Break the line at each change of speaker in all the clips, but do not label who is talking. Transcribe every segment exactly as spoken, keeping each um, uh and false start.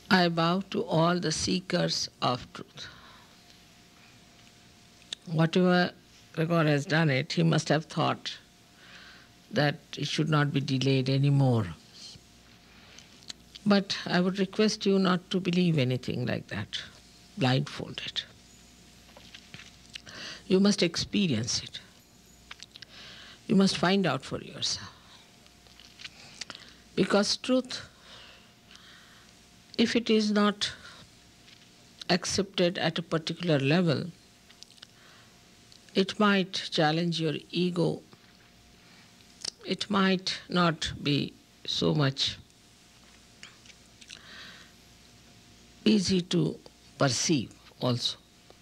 I bow to all the seekers of truth. Whatever Gregor has done it, he must have thought that it should not be delayed anymore. But I would request you not to believe anything like that, blindfolded. You must experience it. You must find out for yourself. Because truth, if it is not accepted at a particular level, it might challenge your ego. It might not be so much easy to perceive also.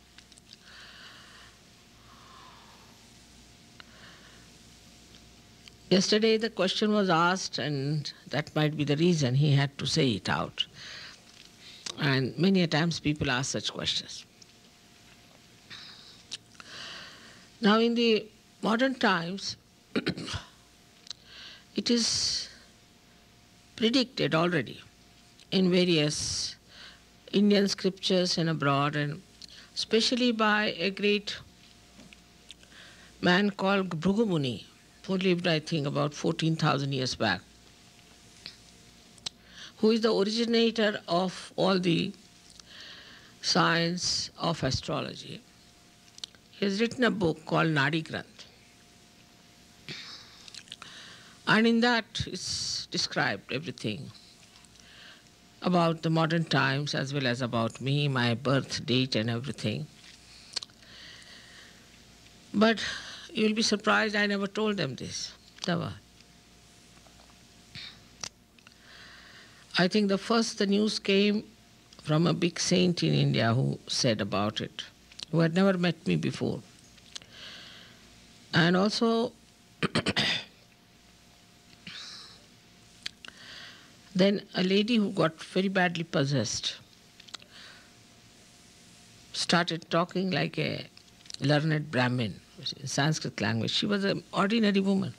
Yesterday the question was asked, and that might be the reason he had to say it out. And many a times people ask such questions. Now in the modern times, it is predicted already in various Indian scriptures and abroad, and especially by a great man called Bhrigu Muni, who lived, I think, about fourteen thousand years back, who is the originator of all the science of astrology. He has written a book called Nadi Granth. And in that is described everything about the modern times as well as about me, my birth date and everything. But you'll be surprised I never told them this. Never. I think the first the news came from a big saint in India who said about it, who had never met me before. And also then a lady who got very badly possessed started talking like a learned Brahmin in Sanskrit language. She was an ordinary woman.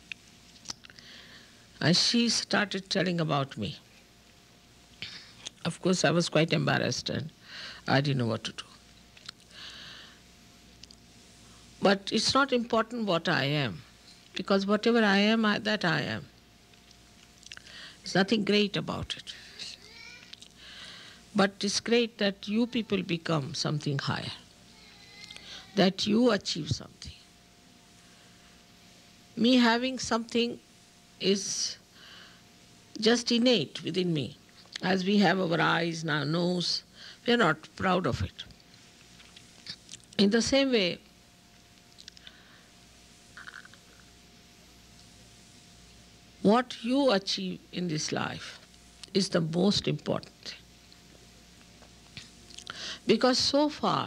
And she started telling about me. Of course, I was quite embarrassed and I didn't know what to do. But it's not important what I am, because whatever I am, I, that I am. There's nothing great about it. But it's great that you people become something higher, that you achieve something. Me having something is just innate within me. As we have our eyes and our nose, we are not proud of it. In the same way, what you achieve in this life is the most important thing. Because so far,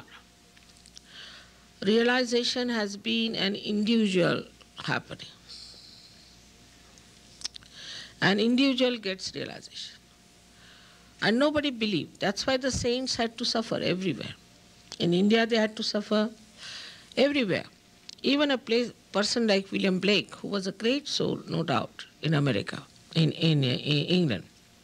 realization has been an individual happening. An individual gets realization. And nobody believed. That's why the saints had to suffer everywhere. In India, they had to suffer everywhere. Even a place, person like William Blake, who was a great soul, no doubt, in America, in, in, in England,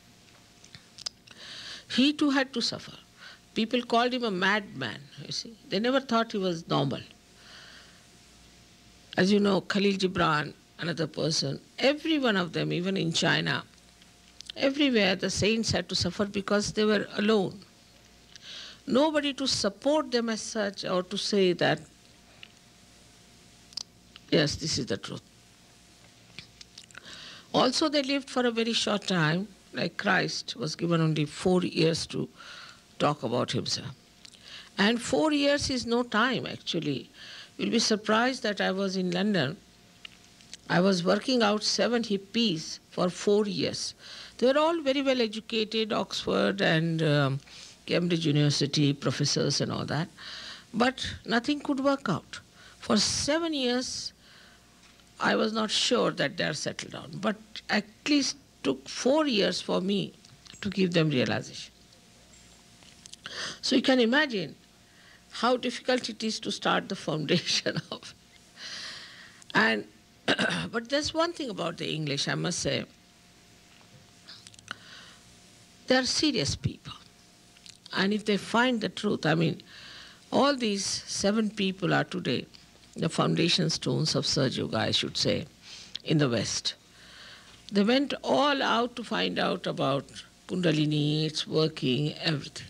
he too had to suffer. People called him a madman, you see. They never thought he was normal. As you know, Khalil Gibran, another person, every one of them, even in China, everywhere the saints had to suffer because they were alone. Nobody to support them as such or to say that, yes, this is the truth. Also, they lived for a very short time, like Christ was given only four years to talk about himself. And four years is no time, actually. You'll be surprised that I was in London. I was working out seven hippies for four years. They were all very well educated, Oxford and um, Cambridge University professors and all that. But nothing could work out. For seven years, I was not sure that they are settled down. But at least took four years for me to give them realization. So you can imagine how difficult it is to start the foundation of. And but there's one thing about the English, I must say. they are serious people. And if they find the truth, I mean, all these seven people are today the foundation stones of Surge Yoga, I should say, in the West. They went all out to find out about Kundalini, its working, everything.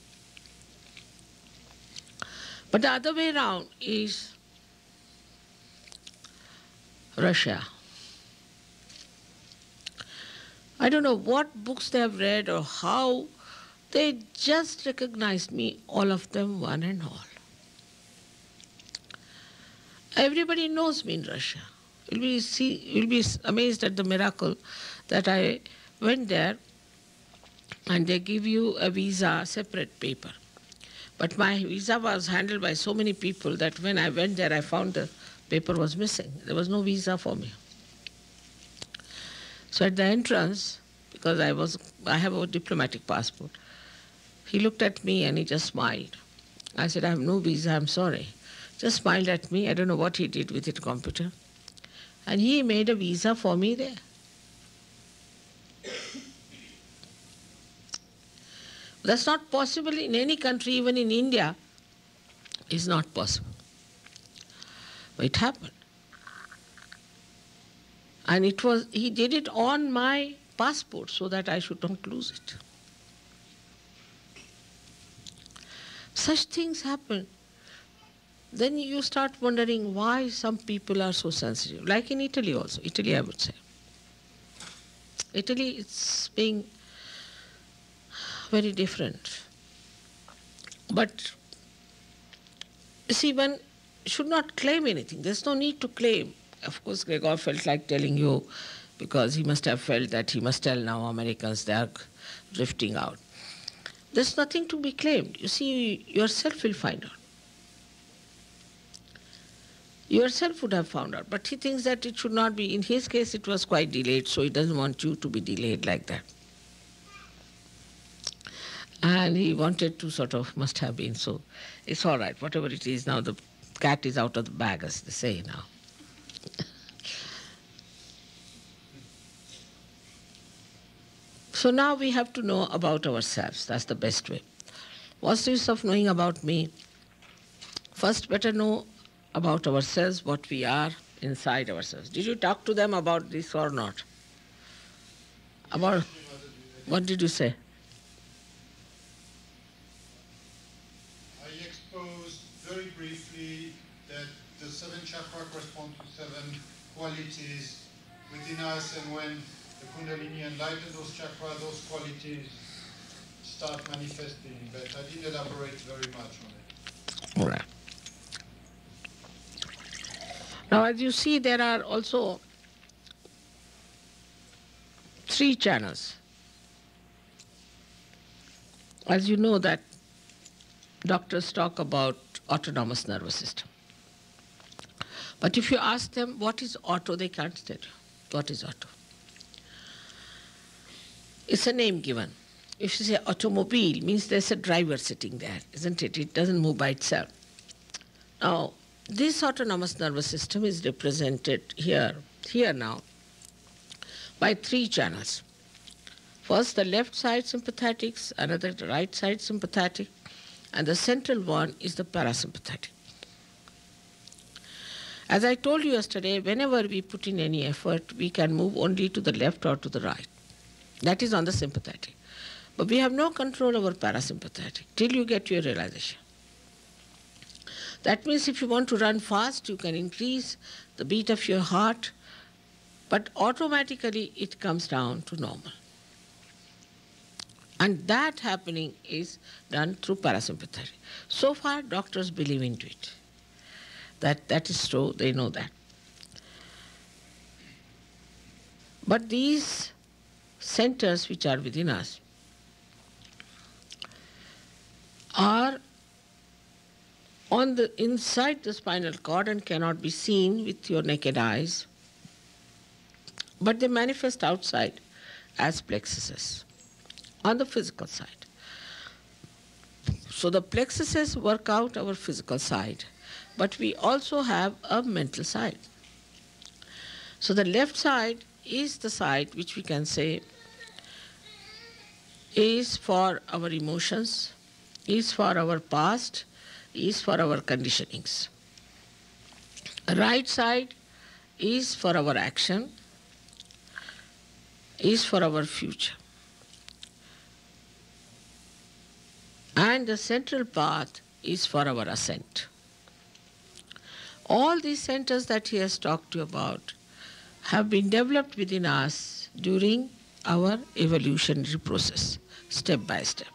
But the other way around is Russia. I don't know what books they have read or how, they just recognized me, all of them, one and all. Everybody knows me in Russia. You'll be, see, you'll be amazed at the miracle that I went there and they give you a visa, separate paper. But my visa was handled by so many people that when I went there, I found the paper was missing. There was no visa for me. So at the entrance, because I was, I have a diplomatic passport, he looked at me and he just smiled. I said, I have no visa, I'm sorry. Just smiled at me. I don't know what he did with his computer. And he made a visa for me there. That's not possible in any country, even in India. It's not possible. But it happened. And it was, he did it on my passport so that I should not lose it. Such things happen. Then you start wondering why some people are so sensitive. Like in Italy also. Italy, I would say. Italy, it's being very different. But, you see, one should not claim anything. There's no need to claim. Of course, Gregor felt like telling you, because he must have felt that he must tell now Americans they are drifting out. There's nothing to be claimed. You see, yourself will find out. Yourself would have found out. But he thinks that it should not be. In his case, it was quite delayed, so he doesn't want you to be delayed like that. And he wanted to sort of, must have been, so it's all right. Whatever it is now, the cat is out of the bag, as they say now. So now we have to know about ourselves. That's the best way. What's the use of knowing about me? First, better know about ourselves, what we are inside ourselves. Did you talk to them about this or not? About, what did you say?
I exposed very briefly that the seven chakra correspond to seven qualities within us, and when the Kundalini enlightens those chakras, those qualities start manifesting. But I didn't elaborate very much on it.
All right. Now, as you see, there are also three channels. As you know that doctors talk about autonomous nervous system. But if you ask them what is auto, they can't tell you. What is auto? It's a name given. If you say automobile, means there's a driver sitting there, isn't it? It doesn't move by itself. Now, this autonomous nervous system is represented here, here now, by three channels. First, the left side sympathetics, another the right side sympathetic, and the central one is the parasympathetic. As I told you yesterday, whenever we put in any effort, we can move only to the left or to the right. That is on the sympathetic. But we have no control over parasympathetic till you get your realization. That means if you want to run fast, you can increase the beat of your heart, but automatically it comes down to normal. And that happening is done through parasympathetic. So far, doctors believe into it. That that is true, they know that. But these centers which are within us are on the inside the spinal cord and cannot be seen with your naked eyes, but they manifest outside as plexuses on the physical side. So the plexuses work out our physical side, but we also have a mental side. So the left side is the side which we can say is for our emotions, is for our past, is for our conditionings. Right side is for our action, is for our future. And the central path is for our ascent. All these centers that he has talked to you about have been developed within us during our evolutionary process, step by step.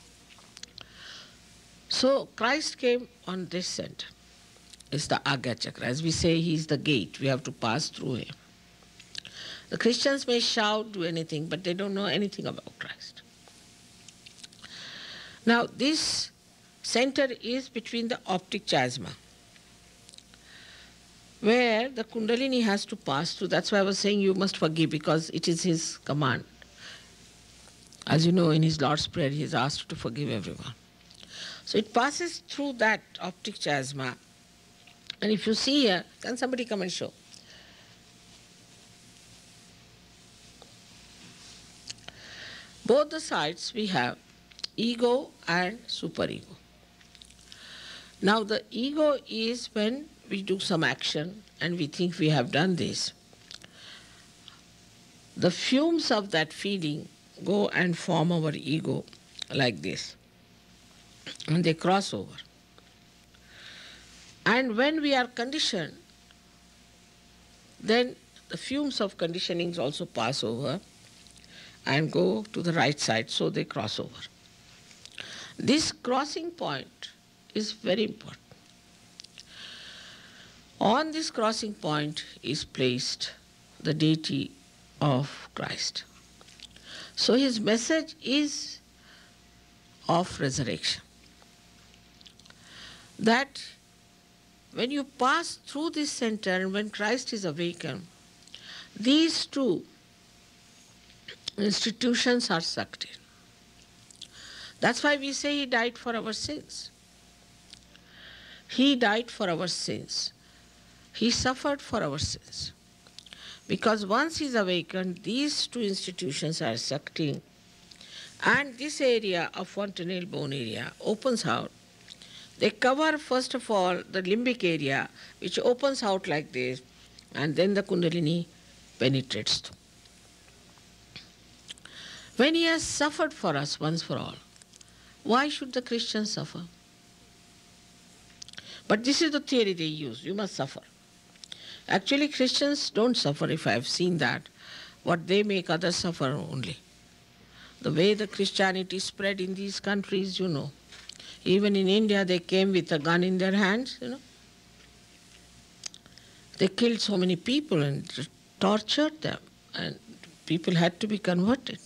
So Christ came on this center. It's the Agya Chakra. As we say, he is the gate. We have to pass through him. The Christians may shout, do anything, but they don't know anything about Christ. Now, this center is between the optic chiasma, where the Kundalini has to pass through. That's why I was saying you must forgive, because it is his command. As you know, in his Lord's Prayer, he is asked to forgive everyone. So it passes through that optic chiasma. And if you see here, can somebody come and show? Both the sides we have ego and superego. Now the ego is when we do some action and we think we have done this. The fumes of that feeling go and form our ego like this. And they cross over. And when we are conditioned, then the fumes of conditionings also pass over and go to the right side, so they cross over. This crossing point is very important. On this crossing point is placed the deity of Christ. So his message is of resurrection. That when you pass through this center and when Christ is awakened, these two institutions are sucked in. That's why we say he died for our sins. He died for our sins. He suffered for our sins. Because once he is awakened, these two institutions are sucked in. And this area of fontanelle bone area opens out. They cover, first of all, the limbic area, which opens out like this, and then the Kundalini penetrates through. When he has suffered for us once for all, why should the Christians suffer? But this is the theory they use, you must suffer. Actually, Christians don't suffer, if I have seen that. What they make others suffer only. The way the Christianity spread in these countries, you know. Even in India, they came with a gun in their hands, you know. They killed so many people and tortured them, and people had to be converted.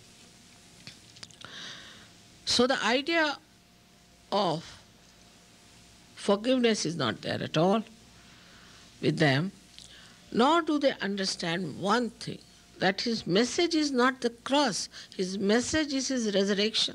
So the idea of forgiveness is not there at all with them, nor do they understand one thing, that his message is not the cross, his message is his resurrection.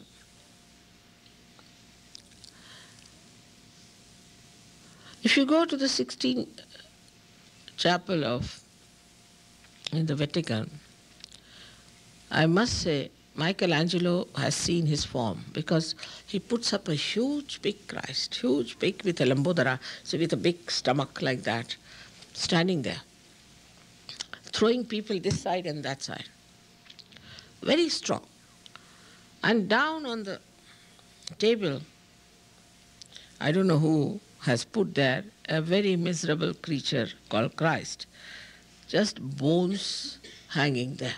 If you go to the Sixtine Chapel of in the Vatican, I must say Michelangelo has seen his form, because he puts up a huge big Christ, huge big with a Lambodara, so with a big stomach like that, standing there, throwing people this side and that side. Very strong. And down on the table, I don't know who has put there a very miserable creature called Christ, just bones hanging there.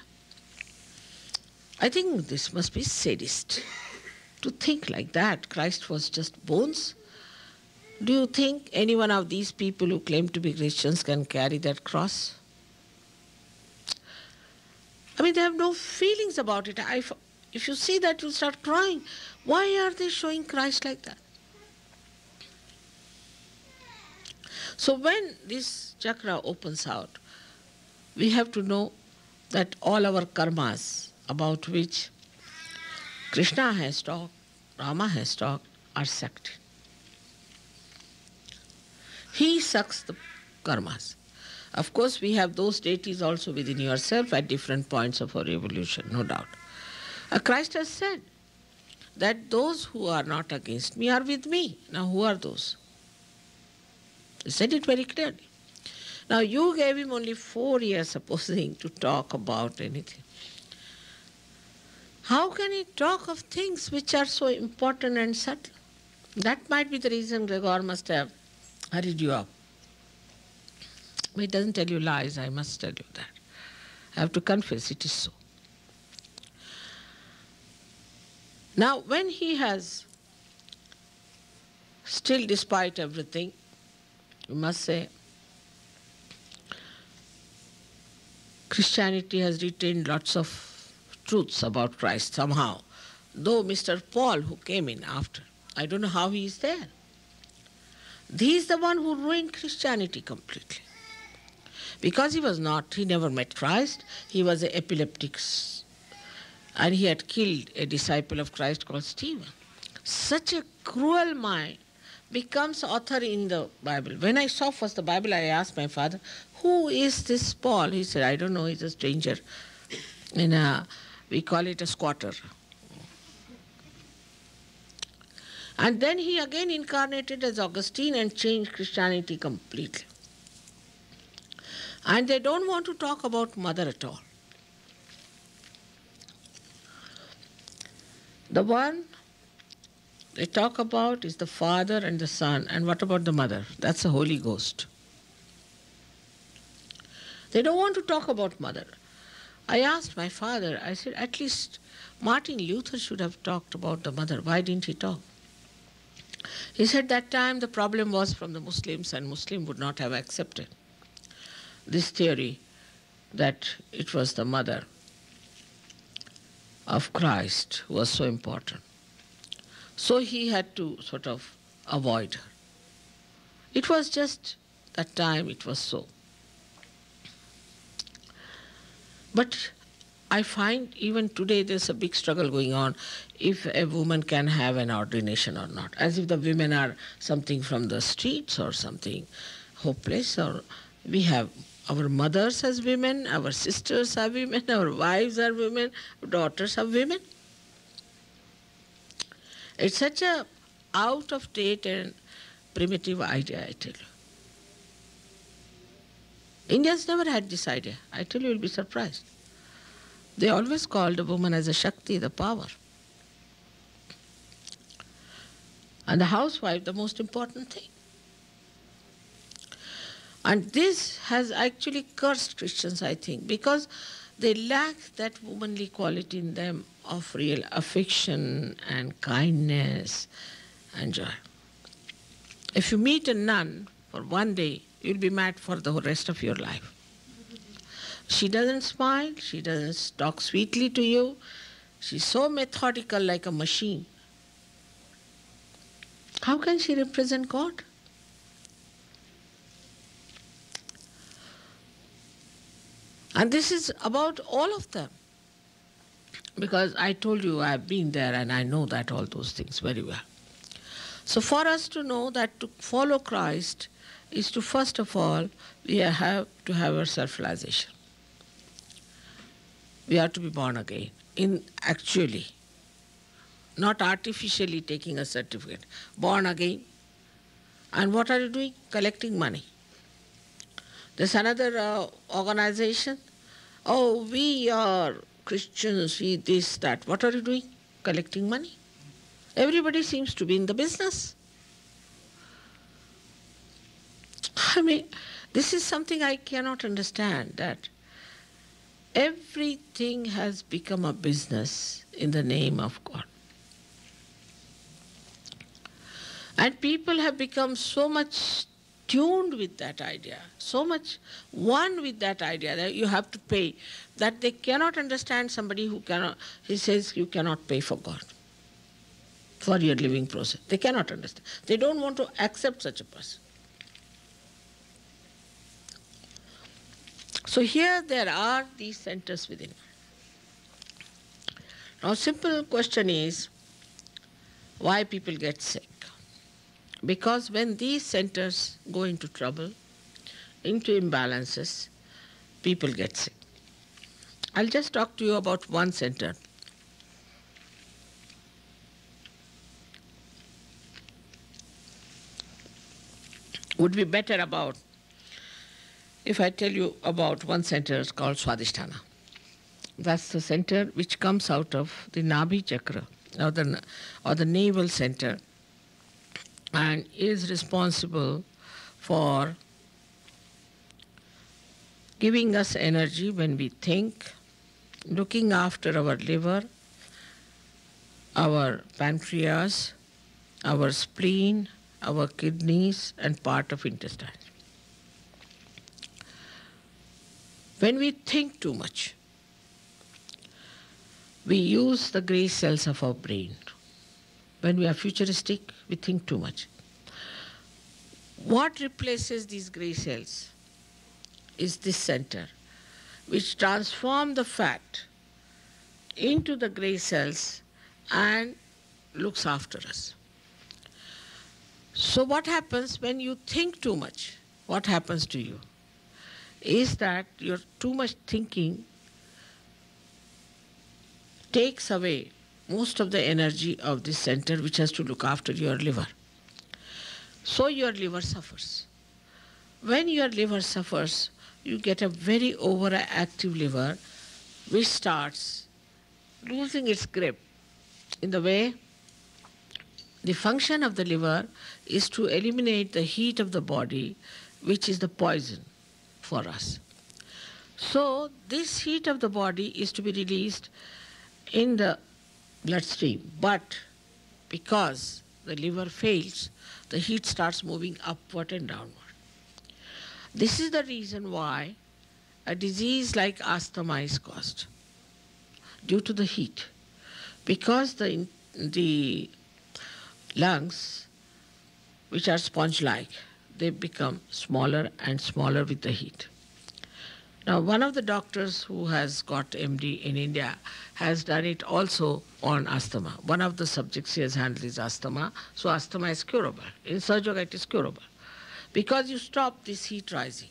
I think this must be sadist to think like that. Christ was just bones. Do you think any one of these people who claim to be Christians can carry that cross? I mean, they have no feelings about it. I, if you see that, you'll start crying. Why are they showing Christ like that? So when this chakra opens out, we have to know that all our karmas about which Krishna has talked, Rama has talked, are sucked. He sucks the karmas. Of course, we have those deities also within yourself at different points of our evolution, no doubt. Uh, Christ has said that those who are not against me are with me. Now who are those? He said it very clearly. Now you gave him only four years, supposing, to talk about anything. How can he talk of things which are so important and subtle? That might be the reason Gregor must have hurried you up. But he doesn't tell you lies, I must tell you that. I have to confess it is so. Now, when he has, still despite everything, we must say, Christianity has retained lots of truths about Christ somehow. Though Mister Paul, who came in after, I don't know how he is there. He is the one who ruined Christianity completely. Because he was not, he never met Christ, he was an epileptic, and he had killed a disciple of Christ called Stephen. Such a cruel mind becomes author in the Bible. When I saw first the Bible, I asked my father, who is this Paul? He said, I don't know, he's a stranger. In a, we call it a squatter. And then he again incarnated as Augustine and changed Christianity completely. And they don't want to talk about mother at all. The one they talk about is the Father and the Son. And what about the mother? That's the Holy Ghost. They don't want to talk about mother. I asked my father, I said, at least Martin Luther should have talked about the mother. Why didn't he talk? He said that time the problem was from the Muslims, and Muslims would not have accepted this theory that it was the mother of Christ who was so important. So he had to sort of avoid her. It was just that time it was so. But I find even today there's a big struggle going on if a woman can have an ordination or not, as if the women are something from the streets or something hopeless. Or we have our mothers as women, our sisters are women, our wives are women, our daughters are women. It's such a out of date and primitive idea, I tell you. Indians never had this idea. I tell you, you'll be surprised. They always called a woman as a Shakti, the power. And the housewife, the most important thing. And this has actually cursed Christians, I think, because they lack that womanly quality in them of real affection and kindness and joy. If you meet a nun for one day, you'll be mad for the rest of your life. She doesn't smile, she doesn't talk sweetly to you, she's so methodical like a machine. How can she represent God? And this is about all of them. Because I told you I've been there and I know that all those things very well. So for us to know that to follow Christ is to, first of all, we have to have our self-realization. We have to be born again, in actually, not artificially taking a certificate. Born again. And what are you doing? Collecting money. There's another uh, organization. Oh, we are Christians, we this, that. What are you doing? Collecting money. Everybody seems to be in the business. I mean, this is something I cannot understand, that everything has become a business in the name of God. And people have become so much tuned with that idea, so much one with that idea that you have to pay, that they cannot understand somebody who cannot, he says you cannot pay for God, for your living process. They cannot understand. They don't want to accept such a person. So here there are these centers within. Now simple question is, why people get sick? Because when these centers go into trouble, into imbalances, people get sick. I'll just talk to you about one center. would be better about if I tell you about one center called Swadhisthana. That's the center which comes out of the Nabhi Chakra, or the, or the navel center, and is responsible for giving us energy when we think, looking after our liver, our pancreas, our spleen, our kidneys, and part of intestine. When we think too much, we use the grey cells of our brain. When we are futuristic, we think too much. What replaces these grey cells is this center, which transforms the fat into the grey cells and looks after us. So what happens when you think too much? What happens to you is that your too much thinking takes away most of the energy of this center, which has to look after your liver. So your liver suffers. When your liver suffers, you get a very overactive liver, which starts losing its grip. In the way, the function of the liver is to eliminate the heat of the body, which is the poison for us. So this heat of the body is to be released in the bloodstream, but because the liver fails, the heat starts moving upward and downward. This is the reason why a disease like asthma is caused, due to the heat. Because the, the lungs, which are sponge-like, they become smaller and smaller with the heat. Now, one of the doctors who has got M D in India has done it also on asthma. One of the subjects he has handled is asthma, so asthma is curable. In Sahaja Yoga, it is curable, because you stop this heat rising.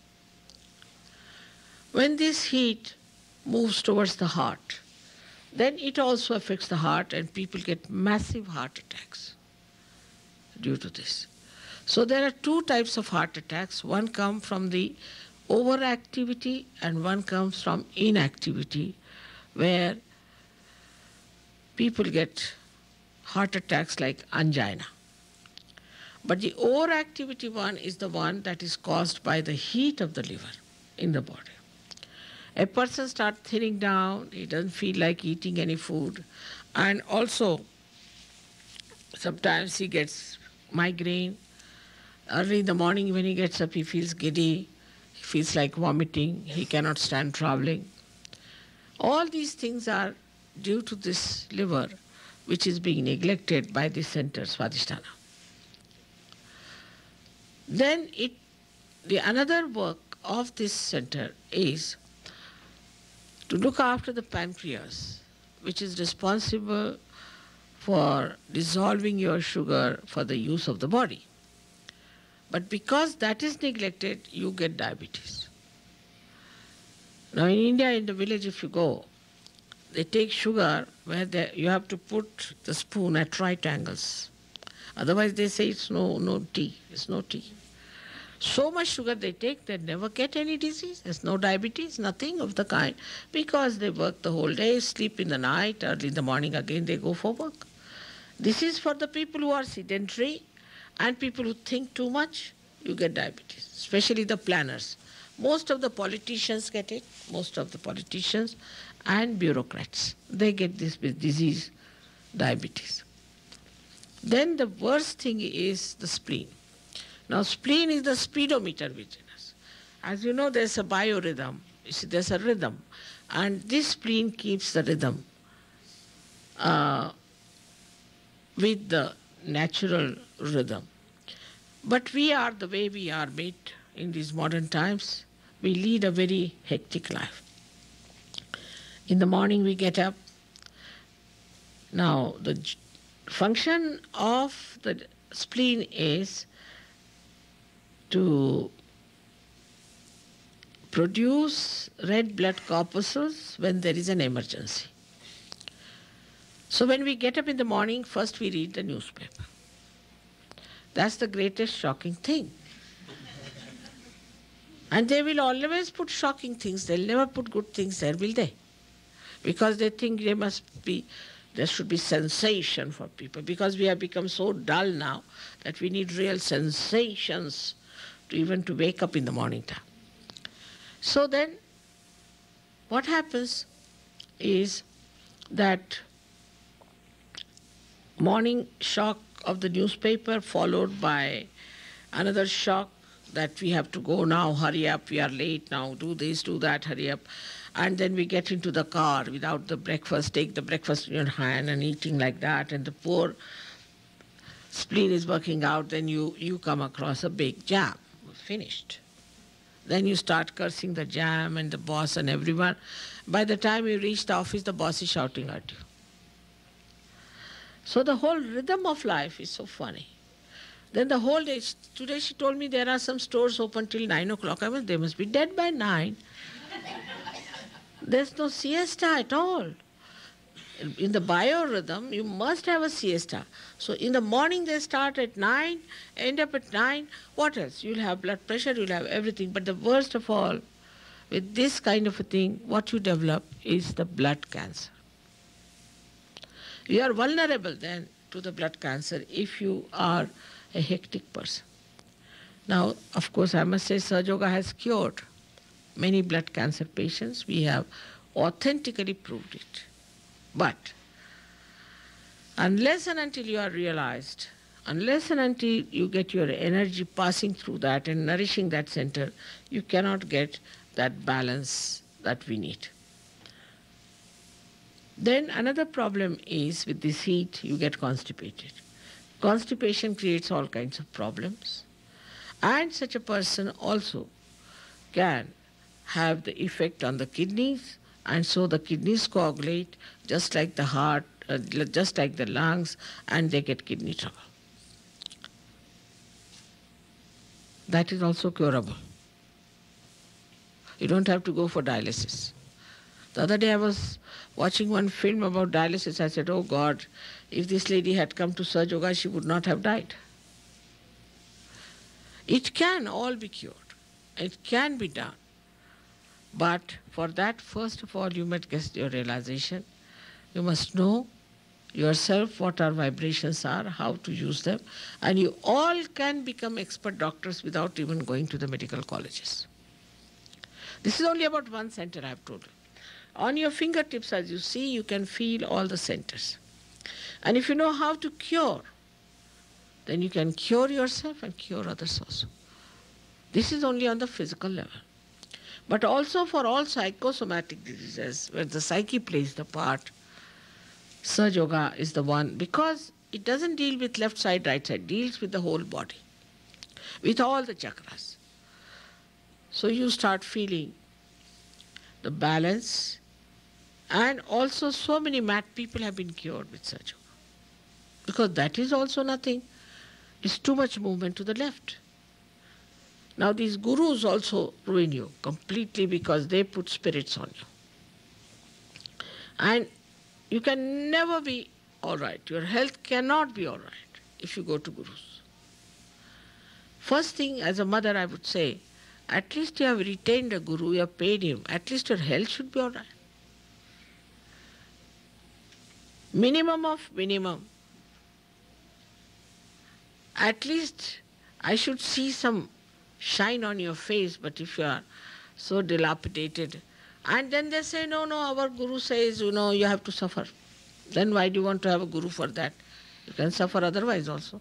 When this heat moves towards the heart, then it also affects the heart, and people get massive heart attacks due to this. So there are two types of heart attacks. One comes from the overactivity and one comes from inactivity, where people get heart attacks like angina. But the overactivity one is the one that is caused by the heat of the liver in the body. A person starts thinning down, he doesn't feel like eating any food, and also sometimes he gets migraine. Early in the morning when he gets up, he feels giddy, he feels like vomiting, he cannot stand traveling. All these things are due to this liver, which is being neglected by this center, Swadhisthana. Then it, the another work of this center is to look after the pancreas, which is responsible for dissolving your sugar for the use of the body. But because that is neglected, you get diabetes. Now in India, in the village, if you go, they take sugar where they, you have to put the spoon at right angles. Otherwise they say it's no, no tea, it's no tea. So much sugar they take, they never get any disease. There's no diabetes, nothing of the kind, because they work the whole day, sleep in the night, early in the morning again they go for work. This is for the people who are sedentary and people who think too much. You get diabetes, especially the planners. Most of the politicians get it, most of the politicians and bureaucrats. They get this disease, diabetes. Then the worst thing is the spleen. Now spleen is the speedometer within us. As you know, there's a biorhythm. You see, there's a rhythm. And this spleen keeps the rhythm uh, with the natural rhythm. But we are the way we are made in these modern times. We lead a very hectic life. In the morning we get up. Now the function of the spleen is to produce red blood corpuscles when there is an emergency. So when we get up in the morning, first we read the newspaper. That's the greatest shocking thing. And they will always put shocking things. They'll never put good things there, will they? Because they think there must be, there should be sensation for people. Because we have become so dull now that we need real sensations to even to wake up in the morning time. So then, what happens is that morning shock of the newspaper followed by another shock that we have to go now, hurry up, we are late now, do this, do that, hurry up. And then we get into the car without the breakfast, take the breakfast in your hand and eating like that, and the poor spleen is working out, then you, you come across a big jam. Finished. Then you start cursing the jam and the boss and everyone. By the time you reach the office, the boss is shouting at you. So the whole rhythm of life is so funny. Then the whole day, today she told me there are some stores open till nine o'clock. I mean, they must be dead by nine. There's no siesta at all. In the biorhythm, you must have a siesta. So in the morning they start at nine, end up at nine. What else? You'll have blood pressure, you'll have everything. But the worst of all, with this kind of a thing, what you develop is the blood cancer. You are vulnerable then to the blood cancer if you are a hectic person. Now, of course, I must say Sahaja Yoga has cured many blood cancer patients. We have authentically proved it. But unless and until you are realized, unless and until you get your energy passing through that and nourishing that center, you cannot get that balance that we need. Then another problem is with this heat, you get constipated. Constipation creates all kinds of problems. And such a person also can have the effect on the kidneys, and so the kidneys coagulate just like the heart, uh, just like the lungs, and they get kidney trouble. That is also curable. You don't have to go for dialysis. The other day I was watching one film about dialysis. I said, oh God, if this lady had come to Sahaja Yoga, she would not have died. It can all be cured. It can be done. But for that, first of all, you must get your realization. You must know yourself what our vibrations are, how to use them, and you all can become expert doctors without even going to the medical colleges. This is only about one center I have told you. On your fingertips, as you see, you can feel all the centers. And if you know how to cure, then you can cure yourself and cure others also. This is only on the physical level. But also for all psychosomatic diseases, where the psyche plays the part, Sahaja Yoga is the one, because it doesn't deal with left side, right side, it deals with the whole body, with all the chakras. So you start feeling the balance, and also so many mad people have been cured with Sahaja Yoga. Because that is also nothing. It's too much movement to the left. Now these gurus also ruin you completely because they put spirits on you. And you can never be all right. Your health cannot be all right if you go to gurus. First thing, as a mother, I would say, at least you have retained a guru, you have paid him. At least your health should be all right. Minimum of minimum. At least I should see some shine on your face, but if you are so dilapidated, and then they say, no, no, our guru says, you know, you have to suffer. Then why do you want to have a guru for that? You can suffer otherwise also.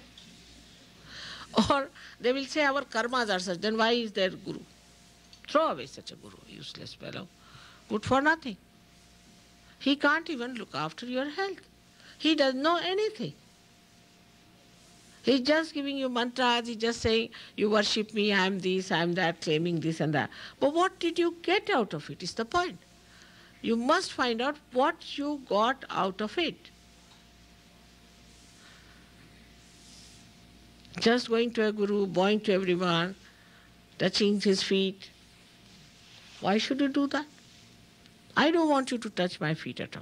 Or they will say our karmas are such, then why is there guru? Throw away such a guru, useless fellow. Good for nothing. He can't even look after your health. He doesn't know anything. He's just giving you mantras, he's just saying, you worship me, I am this, I am that, claiming this and that. But what did you get out of it is the point. You must find out what you got out of it. Just going to a guru, bowing to everyone, touching his feet. Why should you do that? I don't want you to touch my feet at all.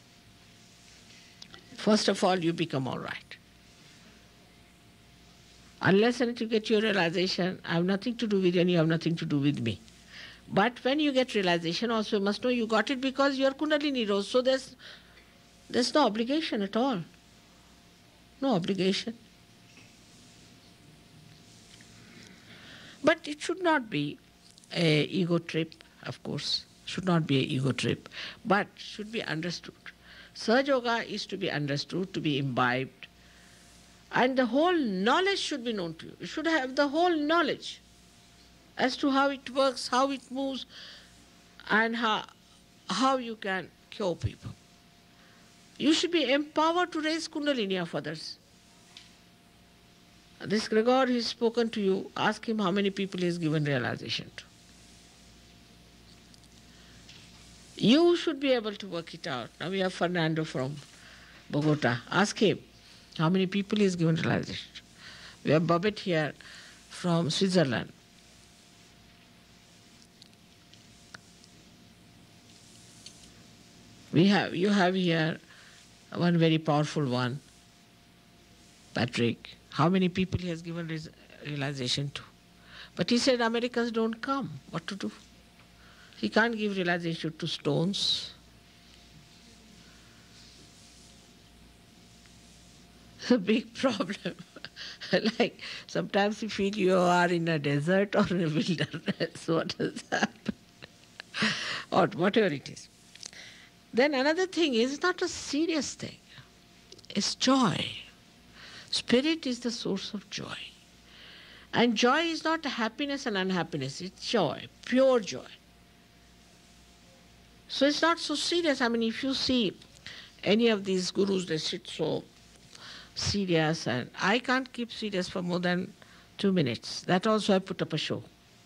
First of all, you become all right. Unless and until you get your realization, I have nothing to do with you and you have nothing to do with me. But when you get realization, also you must know you got it because your Kundalini rose. So there's, there's no obligation at all. No obligation. But it should not be a ego trip, of course. Should not be an ego trip. But should be understood. Sahaja Yoga is to be understood, to be imbibed. And the whole knowledge should be known to you. You should have the whole knowledge as to how it works, how it moves, and how, how you can cure people. You should be empowered to raise Kundalini of others. This Gregor who has spoken to you, ask him how many people he has given realization to. You should be able to work it out. Now we have Fernando from Bogota. Ask him how many people he has given realization to. We have Babette here from Switzerland. We have, you have here one very powerful one, Patrick. How many people he has given realization to? But he said Americans don't come. What to do? He can't give realization to stones. It's a big problem. Like sometimes you feel you are in a desert or in a wilderness. What has happened? Or whatever it is. Then another thing is, it's not a serious thing. It's joy. Spirit is the source of joy. And joy is not happiness and unhappiness. It's joy, pure joy. So it's not so serious. I mean, if you see any of these gurus, they sit so serious, and I can't keep serious for more than two minutes. That also I put up a show.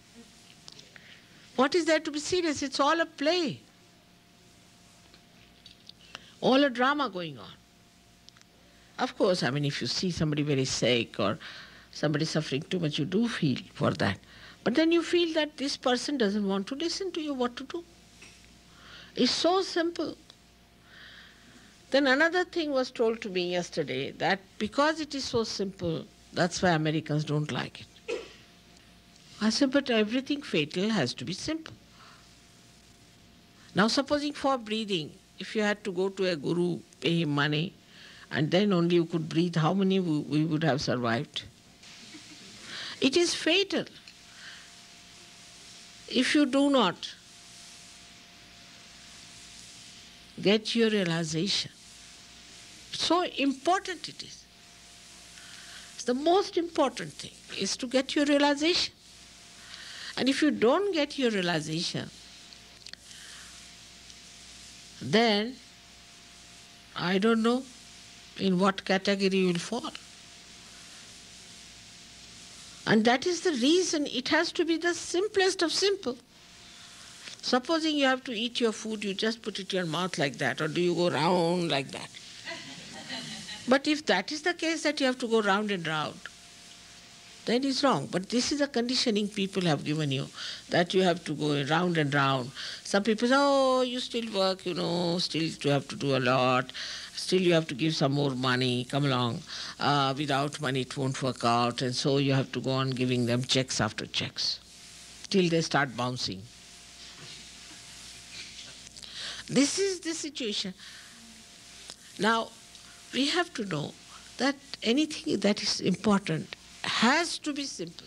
What is there to be serious? It's all a play. All a drama going on. Of course, I mean, if you see somebody very sick or somebody suffering too much, you do feel for that. But then you feel that this person doesn't want to listen to you, what to do? It's so simple. Then another thing was told to me yesterday, that because it is so simple, that's why Americans don't like it. I said, but everything fatal has to be simple. Now supposing for breathing, if you had to go to a guru, pay him money, and then only you could breathe, how many we would have survived? It is fatal. If you do not get your realization, so important it is. It's the most important thing is to get your realization. And if you don't get your realization, then I don't know in what category you will fall. And that is the reason it has to be the simplest of simple. Supposing you have to eat your food, you just put it in your mouth like that, or do you go round like that? But if that is the case, that you have to go round and round, then it's wrong. But this is a conditioning people have given you, that you have to go round and round. Some people say, oh, you still work, you know, still you have to do a lot, still you have to give some more money, come along. Uh, without money it won't work out, and so you have to go on giving them checks after checks, till they start bouncing. This is the situation. Now, we have to know that anything that is important has to be simple.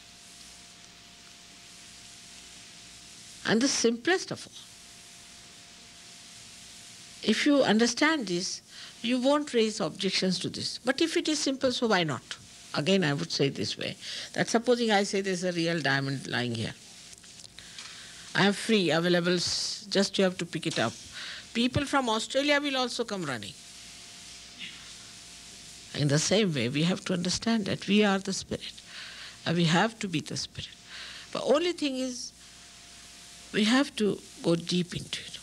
And the simplest of all. If you understand this, you won't raise objections to this. But if it is simple, so why not? Again, I would say this way, that supposing I say there's a real diamond lying here. I have free, available, just you have to pick it up. People from Australia will also come running. In the same way, we have to understand that we are the spirit, and we have to be the spirit. But only thing is, we have to go deep into it.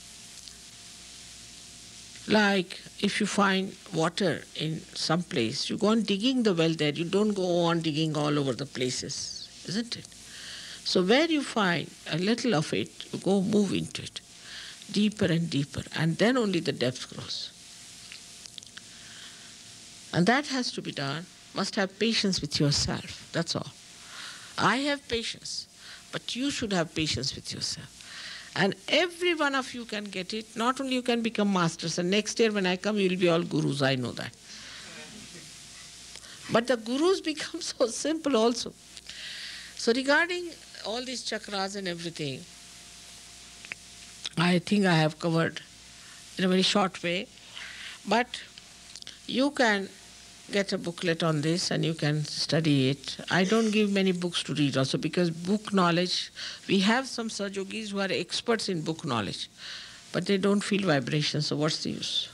Like if you find water in some place, you go on digging the well there. You don't go on digging all over the places, isn't it? So where you find a little of it, you go move into it, deeper and deeper, and then only the depth grows. And that has to be done must have patience with yourself. That's all. I have patience, but you should have patience with yourself. And every one of you can get it. Not only you can become masters, and next year when I come, you will be all gurus, I know that. But the gurus become so simple also. So regarding all these chakras and everything, I think I have covered in a very short way. But you can get a booklet on this and you can study it. I don't give many books to read also because book knowledge, we have some Sahajogis who are experts in book knowledge, but they don't feel vibrations, so what's the use?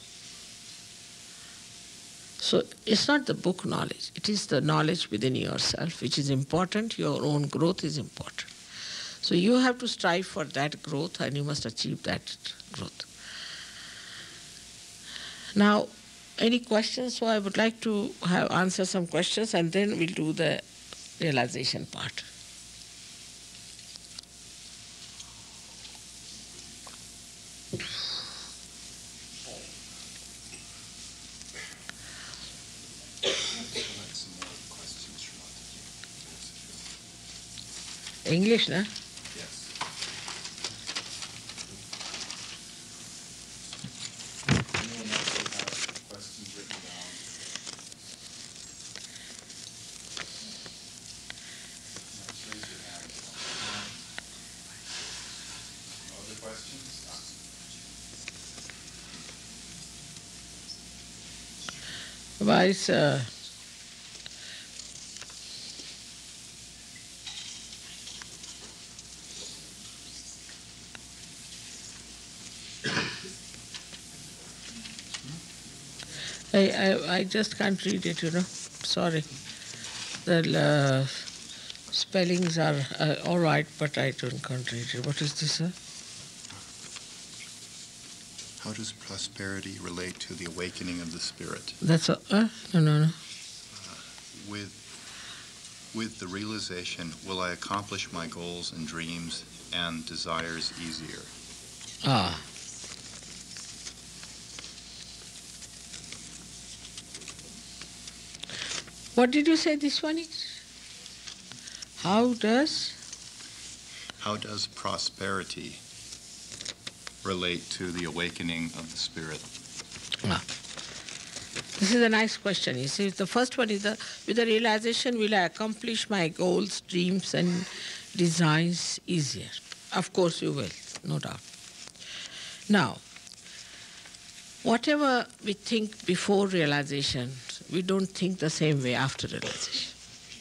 So it's not the book knowledge, it is the knowledge within yourself which is important. Your own growth is important. So you have to strive for that growth and you must achieve that growth. Now, any questions? So I would like to have answer some questions and then we'll do the realization part. English, na?
Yes. Anyone else who has questions written down? Just raise your hand. No other questions?
Vice, uh, I, I, I just can't read it, you know. Sorry. The uh, spellings are uh, all right, but I don't can't read it. What is this, sir?
How does prosperity relate to the awakening of the spirit?
That's a, uh, no, no, no.
With, with the realization, will I accomplish my goals and dreams and desires easier?
Ah. What did you say this one is? How does?
How does prosperity relate to the awakening of the spirit?
Ah. This is a nice question. You see, the first one is the, with the realization, will I accomplish my goals, dreams, and desires easier? Of course you will, no doubt. Now, whatever we think before realization, we don't think the same way after realization.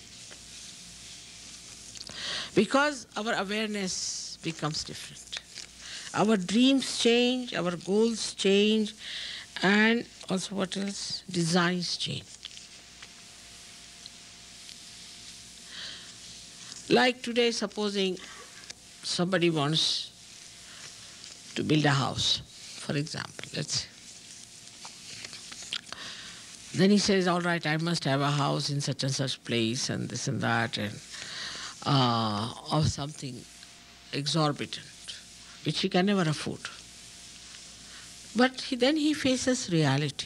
Because our awareness becomes different. Our dreams change, our goals change, and also what else? Desires change. Like today, supposing somebody wants to build a house, for example, let's say. Then he says, all right, I must have a house in such and such place and this and that, and uh, of something exorbitant, which he can never afford. But he, then he faces reality.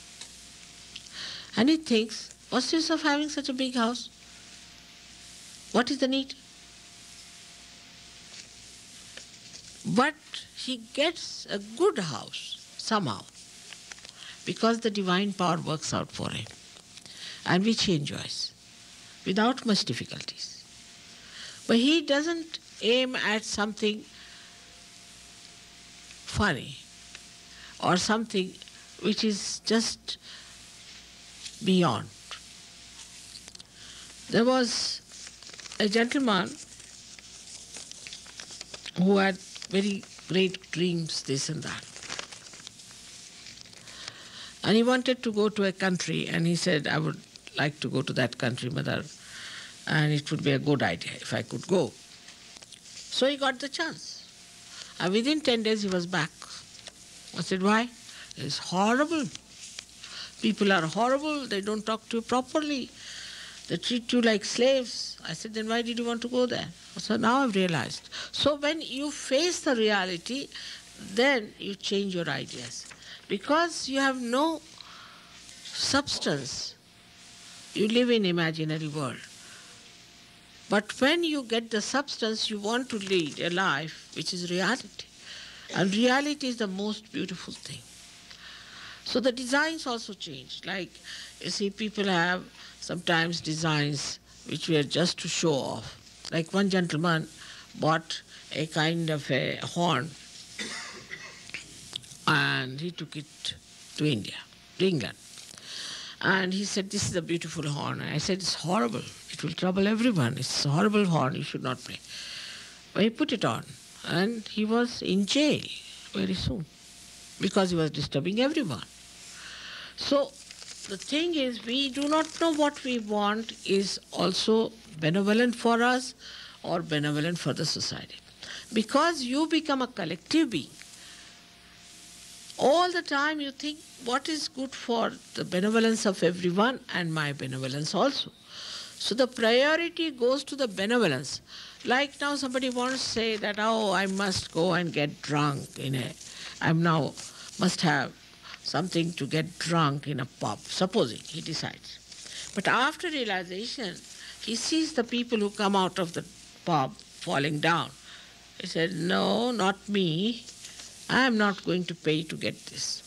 And he thinks, what's the use of having such a big house? What is the need? But he gets a good house somehow, because the divine power works out for him, and which he enjoys, without much difficulties. But he doesn't aim at something funny, or something which is just beyond. There was a gentleman who had very great dreams, this and that. And he wanted to go to a country, and he said, I would like to go to that country, Mother, and it would be a good idea if I could go. So he got the chance. And within ten days he was back. I said, why? It's horrible. People are horrible, they don't talk to you properly. They treat you like slaves. I said, then why did you want to go there? So now I've realized. So when you face the reality, then you change your ideas. Because you have no substance, You live in imaginary world. But when you get the substance, you want to lead a life which is reality. And reality is the most beautiful thing. So the designs also changed. Like, you see, people have sometimes designs which were just to show off. Like one gentleman bought a kind of a horn and he took it to India, to England. And he said, this is a beautiful horn. And I said, it's horrible. It will trouble everyone. It's a horrible horn. You should not play. But he put it on. And he was in jail very soon because he was disturbing everyone. So the thing is, we do not know what we want is also benevolent for us or benevolent for the society. Because you become a collective being, all the time you think what is good for the benevolence of everyone and my benevolence also. So the priority goes to the benevolence. Like now somebody wants to say that, oh, I must go and get drunk in a, I'm now must have something to get drunk in a pub, supposing he decides. But after realization, he sees the people who come out of the pub falling down. He said, no, not me. I am not going to pay to get this.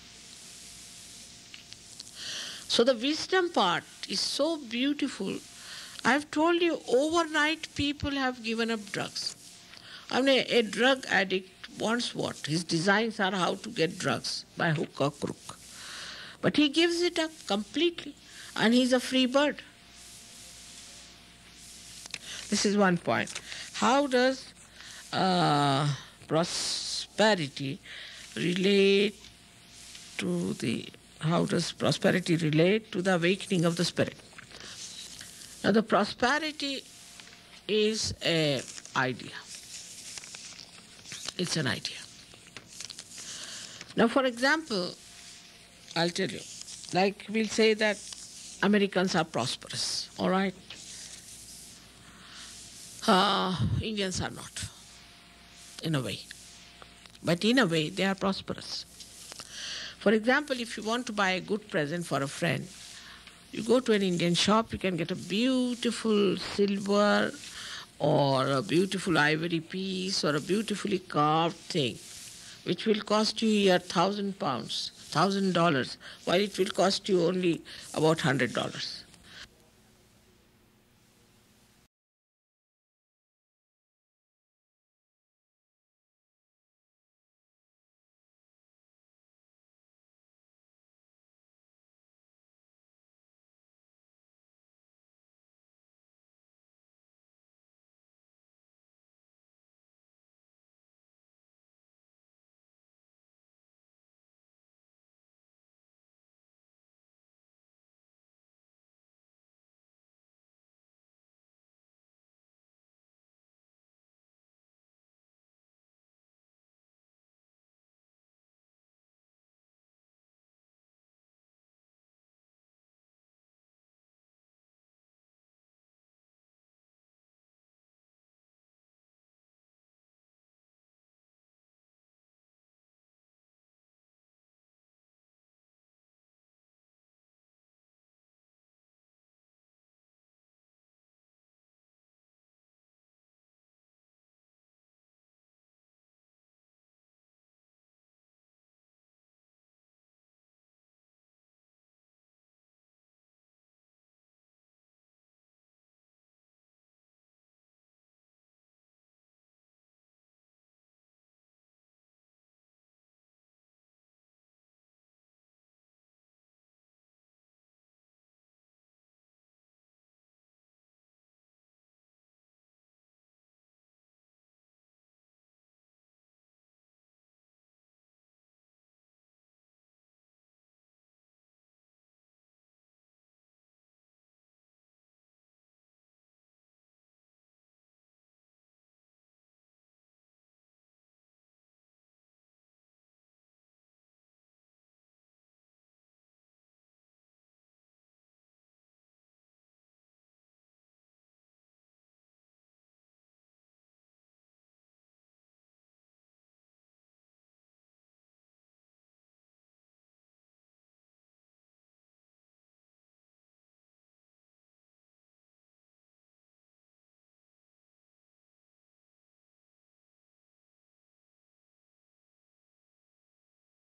So the wisdom part is so beautiful. I've told you, overnight people have given up drugs. I mean, a, a drug addict wants what? His designs are how to get drugs, by hook or crook. But he gives it up completely, and he's a free bird. This is one point. How does uh, prosperity relate to the, how does prosperity relate to the awakening of the spirit? Now the prosperity is an idea. It's an idea. Now for example, I'll tell you, like we'll say that Americans are prosperous, all right? Uh, Indians are not, in a way. But in a way, they are prosperous. For example, if you want to buy a good present for a friend, you go to an Indian shop, you can get a beautiful silver or a beautiful ivory piece or a beautifully carved thing, which will cost you here thousand pounds, thousand dollars, while it will cost you only about hundred dollars.